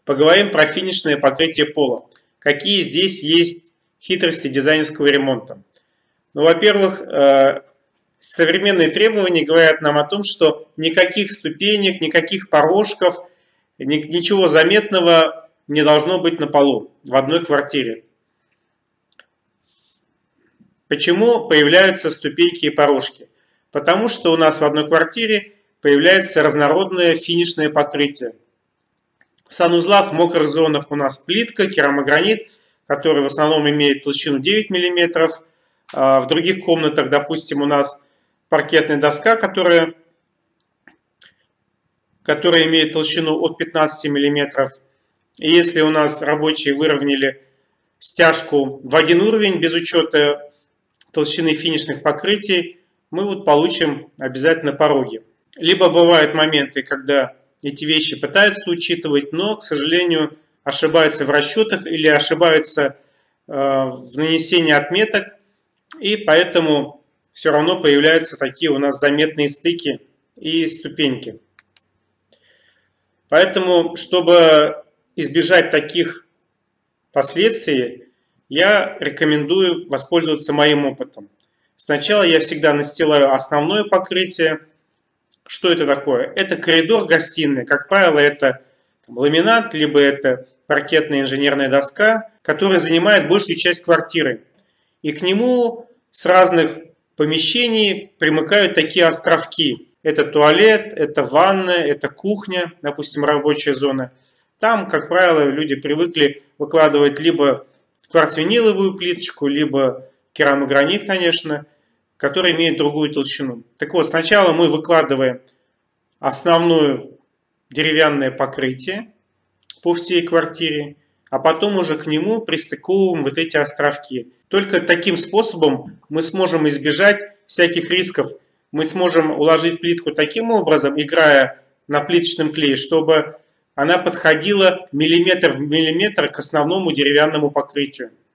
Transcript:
Поговорим про финишное покрытие пола. Какие здесь есть хитрости дизайнерского ремонта? Ну, во-первых, современные требования говорят нам о том, что никаких ступенек, никаких порожков, ничего заметного не должно быть на полу в одной квартире. Почему появляются ступеньки и порожки? Потому что у нас в одной квартире появляется разнородное финишное покрытие. В санузлах, в мокрых зонах у нас плитка, керамогранит, который в основном имеет толщину 9 мм. В других комнатах, допустим, у нас паркетная доска, которая имеет толщину от 15 мм. И если у нас рабочие выровняли стяжку в один уровень без учета толщины финишных покрытий, мы вот получим обязательно пороги. Либо бывают моменты, когда эти вещи пытаются учитывать, но, к сожалению, ошибаются в расчетах или ошибаются в нанесении отметок, и поэтому все равно появляются такие у нас заметные стыки и ступеньки. Поэтому, чтобы избежать таких последствий, я рекомендую воспользоваться моим опытом. Сначала я всегда настилаю основное покрытие. Что это такое? Это коридор гостиной. Как правило, это ламинат, либо это паркетная инженерная доска, которая занимает большую часть квартиры. И к нему с разных помещений примыкают такие островки. Это туалет, это ванная, это кухня, допустим, рабочая зона. Там, как правило, люди привыкли выкладывать либо кварцвиниловую плиточку, либо керамогранит, конечно, который имеет другую толщину. Так вот, сначала мы выкладываем основное деревянное покрытие по всей квартире, а потом уже к нему пристыковываем вот эти островки. Только таким способом мы сможем избежать всяких рисков. Мы сможем уложить плитку таким образом, играя на плиточном клее, чтобы она подходила миллиметр в миллиметр к основному деревянному покрытию.